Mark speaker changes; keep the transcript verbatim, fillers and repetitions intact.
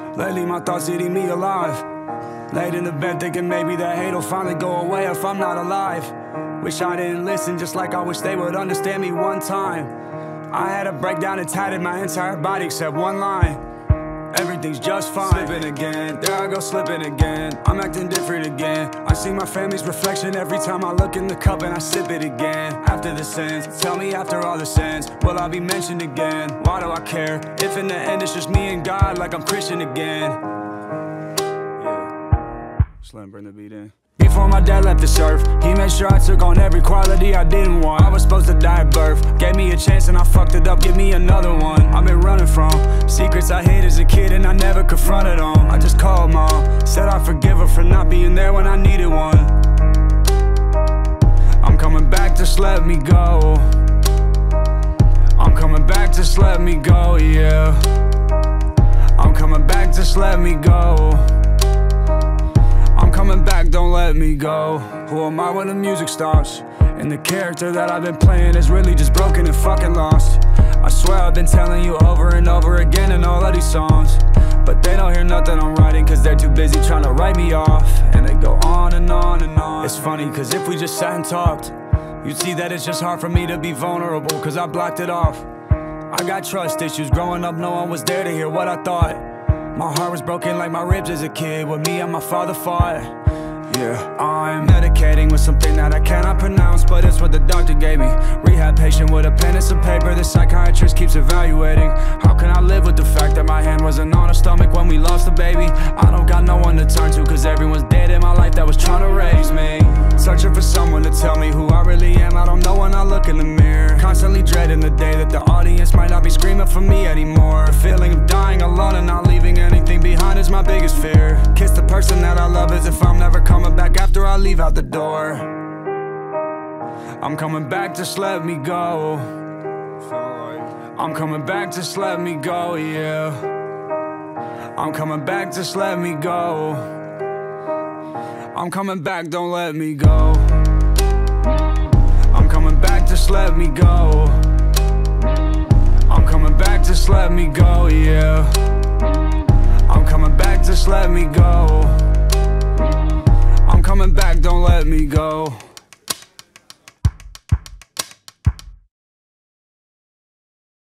Speaker 1: Lately my thoughts eating me alive. Laid in the bed thinking maybe that hate'll finally go away if I'm not alive. Wish I didn't listen, just like I wish they would understand me one time. I had a breakdown and tatted my entire body except one line. Everything's just fine. Slipping again, there I go slipping again. I'm acting different again. I see my family's reflection every time I look in the cup and I sip it again. After the sins, tell me after all the sins, will I be mentioned again? Why do I care, if in the end it's just me and God, like I'm Christian again? Yeah, just let him bring the beat in. Before my dad left this earth, he made sure I took on every quality I didn't want. I was supposed to die at birth, gave me a chance and I fucked it up, give me another one. I've been running from secrets I hid as a kid and I never confronted them. I just called mom, said I forgive her for not being there when I needed one. I'm coming back, just let me go. I'm coming back, just let me go, yeah. I'm coming back, just let me go. I'm coming back, don't let me go. Who am I when the music stops? And the character that I've been playing is really just broken and fucking lost. I swear I've been telling you over and over again in all of these songs, but they don't hear nothing I'm writing cause they're too busy trying to write me off. And they go on and on and on. It's funny cause if we just sat and talked, you'd see that it's just hard for me to be vulnerable cause I blocked it off. I got trust issues, growing up no one was there to hear what I thought. My heart was broken like my ribs as a kid when me and my father fought. Yeah, I'm medicating with something that I cannot pronounce, but it's what the doctor gave me. Rehab patient with a pen and some paper, the psychiatrist keeps evaluating. How can I live with the fact that my hand wasn't on her stomach when we lost the baby? I don't got no one to turn to cause everyone's dead in my life that was trying to raise me. Searching for someone to tell me who I really am, I don't know when I look in the mirror. Constantly dreading the day that the audience might not be screaming for me anymore. The feeling of dying alone and not leaving anything behind is my biggest fear. Kiss the person that I love as if I'm never coming back after I leave out the door. I'm coming back, just let me go. I'm coming back, just let me go, yeah. I'm coming back, just let me go. I'm coming back, don't let me go. I'm coming back, just let me go. I'm coming back, just let me go, yeah. I'm coming back, just let me go. I'm coming back, don't let me go.